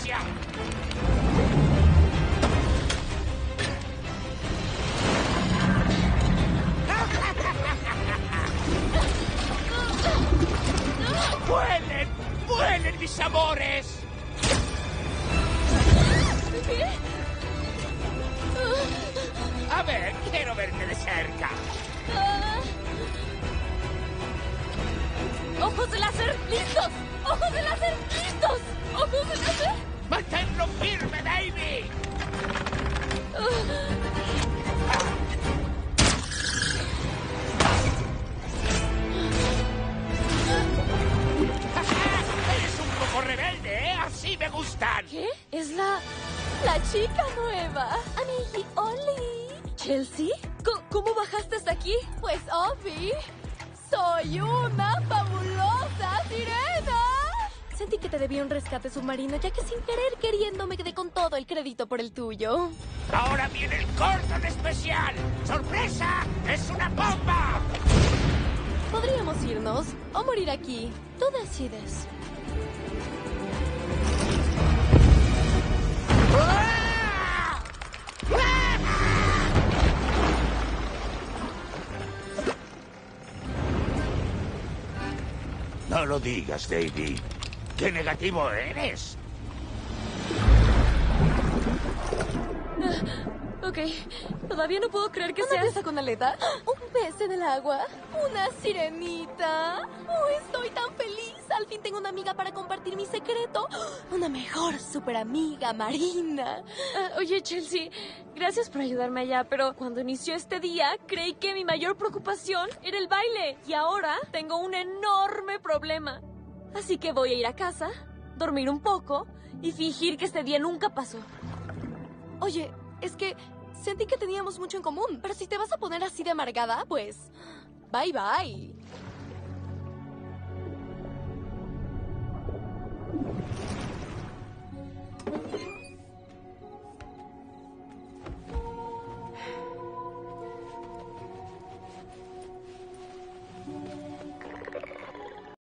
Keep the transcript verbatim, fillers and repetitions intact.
¡Vaya! ¡Vuelen! ¡Vuelen, mis amores! ¿Qué? A ver, quiero verte de cerca. Ah. ¡Ojos de láser listos! ¡Ojos de láser listos! ¡Ojos de láser! ¡Manténlo firme, Davy! ¡Eres un poco rebelde, ¿eh? Así me gustan. ¿Qué? Es la... la chica nueva. Amigui, Oli. ¿Chelsea? ¿Cómo, ¿Cómo bajaste hasta aquí? Pues, Obi, soy una fabulosa sirena. Sentí que te debía un rescate submarino, ya que sin querer queriendo me quedé con todo el crédito por el tuyo. Ahora viene el Gordon especial. ¡Sorpresa! ¡Es una bomba! Podríamos irnos o morir aquí. Tú decides. ¡Ah! No lo digas, Davy. ¡Qué negativo eres! Ok, todavía no puedo creer que sea esa con aleta. Un pez en el agua, una sirenita. Oh, estoy tan feliz. Al fin tengo una amiga para compartir mi secreto. Una mejor super amiga marina. Uh, oye, Chelsea, gracias por ayudarme allá, pero cuando inició este día creí que mi mayor preocupación era el baile. Y ahora tengo un enorme problema. Así que voy a ir a casa, dormir un poco y fingir que este día nunca pasó. Oye, es que sentí que teníamos mucho en común, pero si te vas a poner así de amargada, pues... bye, bye.